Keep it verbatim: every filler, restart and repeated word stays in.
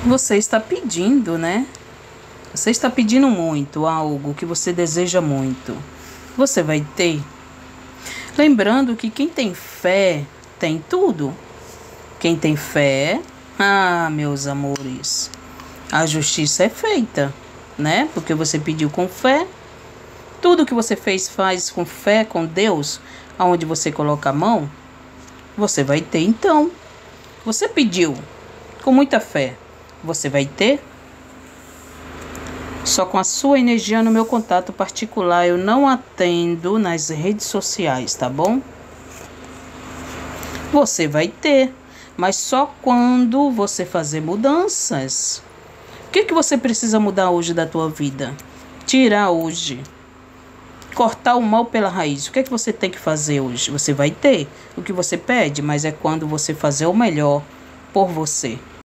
Você está pedindo, né? Você está pedindo muito, algo que você deseja muito. Você vai ter. Lembrando que quem tem fé tem tudo. Quem tem fé, ah, meus amores, a justiça é feita, né? Porque você pediu com fé. Tudo que você fez, faz com fé, com Deus, aonde você coloca a mão, você vai ter. Então, você pediu com muita fé, você vai ter. Só com a sua energia no meu contato particular, eu não atendo nas redes sociais, tá bom? Você vai ter, mas só quando você fazer mudanças. O que que você precisa mudar hoje da tua vida? Tirar hoje. Cortar o mal pela raiz. O que é que você tem que fazer hoje? Você vai ter o que você pede, mas é quando você fazer o melhor por você.